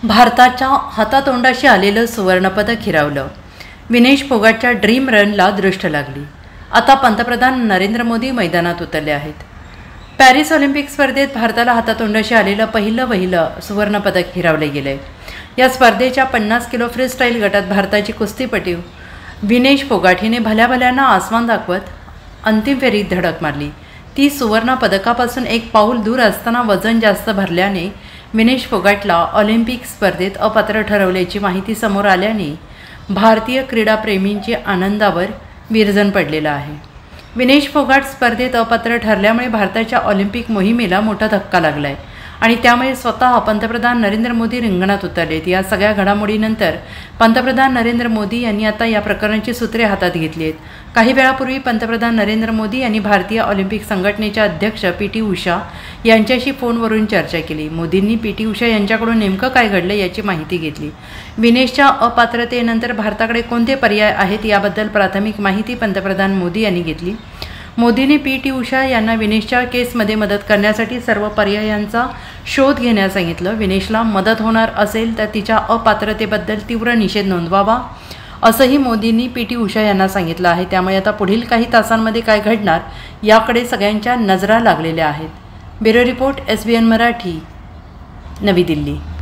भारताच्या हातातोंडाशी आलेलं सुवर्णपदक हिरावलं. विनेश फोगाटच्या ड्रीम रनला दृष्ट लागली. आता पंतप्रधान नरेंद्र मोदी मैदानात उतरले आहेत. पॅरिस ऑलिम्पिक स्पर्धेत भारताला हातातोंडाशी आलेलं पहिलं सुवर्णपदक हिरावले गेले. या स्पर्धेच्या 50 किलो फ्रीस्टाईल गटात भारताची कुस्तीपटू विनेश फोगाट हिने भल्याभल्यांना आसमान दाखवत अंतिम फेरीत धडक मारली. ती सुवर्ण पदकापासून एक पाऊल दूर असताना वजन जास्त भरल्याने विनेश फोगाटला ऑलिम्पिक स्पर्धेत अपात्र ठरवल्याची माहिती समोर आल्याने भारतीय क्रीडाप्रेमींची आनंदावर विरजण पडलेलं आहे. विनेश फोगाट स्पर्धेत अपात्र ठरल्यामुळे भारताच्या ऑलिम्पिक मोहिमेला मोठा धक्का लागला आहे आणि त्यामुळे स्वतः पंतप्रधान नरेंद्र मोदी रिंगणात उतरलेत. या सगळ्या घडामोडीनंतर पंतप्रधान नरेंद्र मोदी यांनी आता या प्रकरणाची सूत्रे हातात घेतली आहेत. काही वेळापूर्वी पंतप्रधान नरेंद्र मोदी यांनी भारतीय ऑलिम्पिक संघटनेच्या अध्यक्ष पी.टी. उषा यांच्याशी फोनवरून चर्चा केली. मोदींनी पी.टी. उषा यांच्याकडून नेमकं काय घडलं याची माहिती घेतली. विनेशच्या अपात्रतेनंतर भारताकडे कोणते पर्याय आहेत याबद्दल प्राथमिक माहिती पंतप्रधान मोदी यांनी घेतली. मोदींनी पी.टी. उषा यांना विनेशच्या केसमध्ये मदत करण्यासाठी सर्व पर्यायांचा शोध घेण्यास सांगितलं. विनेशला मदत होणार असेल तर तिच्या अपात्रतेबद्दल तीव्र निषेध नोंदवावा असंही मोदींनी पी.टी. उषा यांना सांगितलं आहे. त्यामुळे आता पुढील काही तासांमध्ये काय घडणार याकडे सगळ्यांच्या नजरा लागलेल्या आहेत. ब्युरो रिपोर्ट, SBN मराठी, नवी दिल्ली.